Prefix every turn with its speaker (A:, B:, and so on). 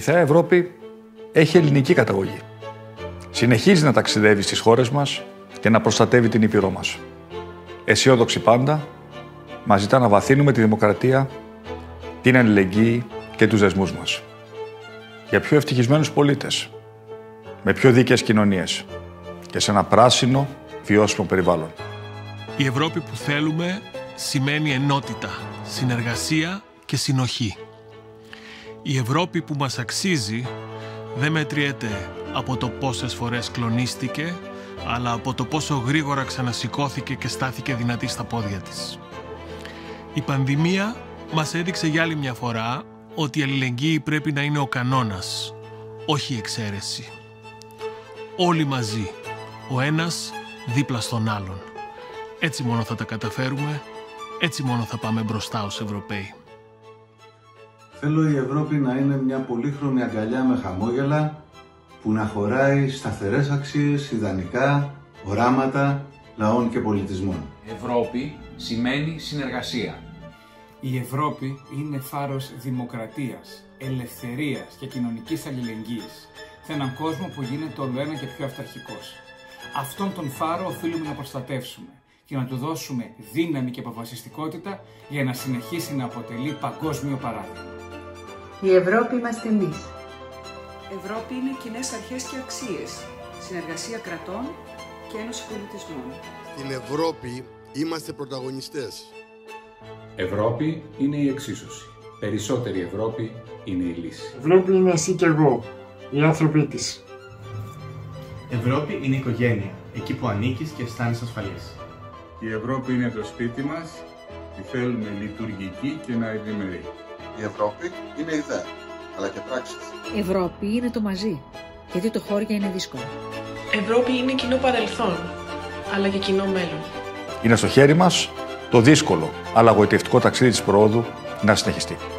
A: θεά Ευρώπη έχει ελληνική καταγωγή. Συνεχίζει να ταξιδεύει στις χώρες μας και να προστατεύει την ήπειρό μας. Αισιόδοξη πάντα, μας ζητά να βαθύνουμε τη δημοκρατία, την αλληλεγγύη και τους δεσμούς μας. Για πιο ευτυχισμένους πολίτες, με πιο δίκαιες κοινωνίες και σε ένα πράσινο, βιώσιμο περιβάλλον.
B: Η Ευρώπη που θέλουμε σημαίνει ενότητα, συνεργασία και συνοχή. Η Ευρώπη που μας αξίζει δεν μετριέται από το πόσες φορές κλονίστηκε, αλλά από το πόσο γρήγορα ξανασηκώθηκε και στάθηκε δυνατή στα πόδια της. Η πανδημία μας έδειξε για άλλη μια φορά ότι η αλληλεγγύη πρέπει να είναι ο κανόνας, όχι η εξαίρεση. Όλοι μαζί, ο ένας δίπλα στον άλλον. Έτσι μόνο θα τα καταφέρουμε, έτσι μόνο θα πάμε μπροστά ως Ευρωπαίοι.
C: Θέλω η Ευρώπη να είναι μια πολύχρωμη αγκαλιά με χαμόγελα που να χωράει σταθερές αξίες, ιδανικά, οράματα, λαών και πολιτισμών.
D: Ευρώπη σημαίνει συνεργασία.
E: Η Ευρώπη είναι φάρος δημοκρατίας, ελευθερίας και κοινωνικής αλληλεγγύης σε έναν κόσμο που γίνεται όλο ένα και πιο αυταρχικός. Αυτόν τον φάρο οφείλουμε να προστατεύσουμε και να του δώσουμε δύναμη και αποφασιστικότητα για να συνεχίσει να αποτελεί παγκόσμιο παράδειγμα.
F: Η Ευρώπη είμαστε εμείς.
G: Ευρώπη είναι κοινές αρχές και αξίες, συνεργασία κρατών και ένωση πολιτισμών.
H: Στην Ευρώπη είμαστε πρωταγωνιστές.
I: Ευρώπη είναι η εξίσωση. Περισσότερη Ευρώπη είναι η λύση.
J: Ευρώπη είναι εσύ και εγώ, οι άνθρωποι της.
K: Ευρώπη είναι η οικογένεια, εκεί που ανήκεις και αισθάνεσαι ασφαλής.
L: Η Ευρώπη είναι το σπίτι μας, τη θέλουμε λειτουργική και να ευημερεί.
H: Η Ευρώπη είναι ιδέα, αλλά και πράξεις.
M: Ευρώπη είναι το μαζί, γιατί το χώρια είναι δύσκολο.
N: Ευρώπη είναι κοινό παρελθόν, αλλά και κοινό μέλλον.
A: Είναι στο χέρι μας το δύσκολο αλλά γοητευτικό ταξίδι της προόδου να συνεχιστεί.